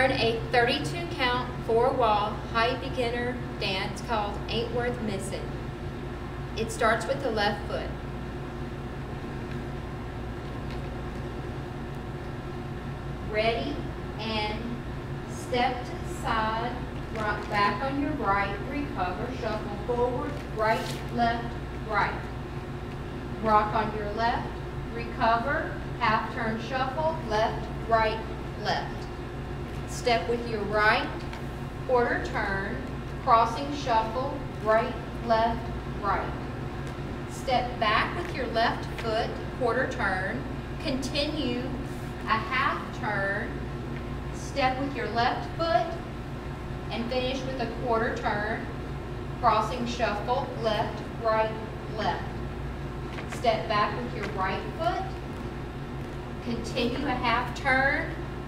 learn a 32 count, 4-wall, high beginner dance called Ain't Worth Missing. It starts with the left foot. Ready, and step to the side, rock back on your right, recover, shuffle forward, right, left, right. Rock on your left, recover, half turn shuffle, left, right, left. Step with your right, quarter turn, crossing shuffle, right, left, right. Step back with your left foot, quarter turn, continue a half turn, step with your left foot, and finish with a quarter turn, crossing shuffle, left, right, left. Step back with your right foot, continue a half turn,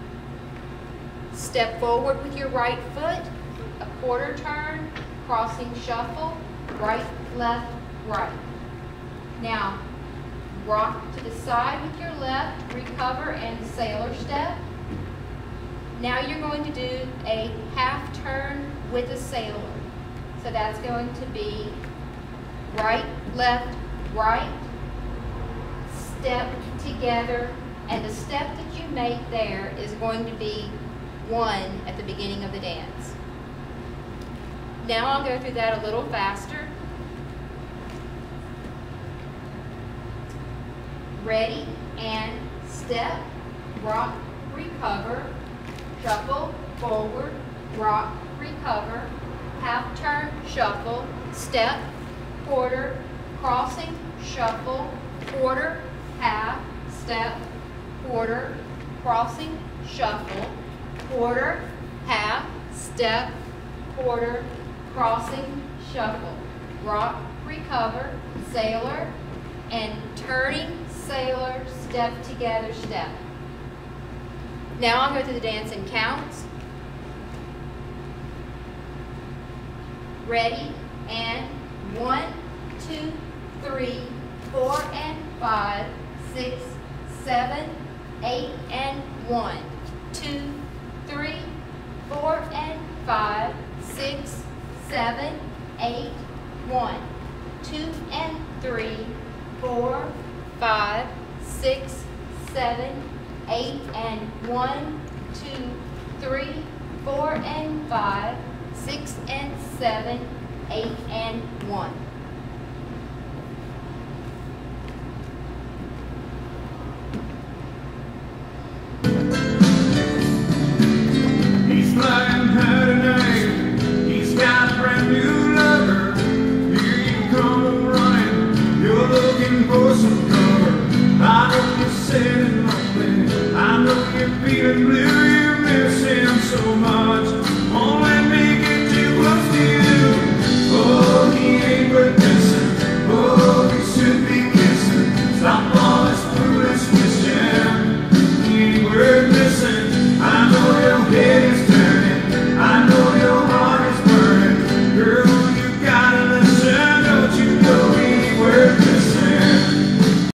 step forward with your right foot, a quarter turn, crossing shuffle, right, left, right. Now, rock to the side with your left, recover, and sailor step. Now you're going to do a half turn with a sailor. So that's going to be right, left, right, step together, and the step that you make there is going to be 1 at the beginning of the dance. Now I'll go through that a little faster. Ready, and step, rock, recover, shuffle, forward, rock, recover, half turn, shuffle, step, quarter, crossing, shuffle, quarter, half, step, quarter, crossing, shuffle, quarter, half, step, quarter, crossing, shuffle, rock, recover, sailor, and turning, sailor, step together, step. Now I'll go through the dance in counts. Ready, and 1, 2, 3, 4, and 5, 6, 7, 8, and 1, 2, 3, 4, and 5, 6, 7, 8, 1, 2, and 3, 4, 5, 6, 7, 8, and 1, 2, 3, 4, and 5, 6, and 7, 8, and 1.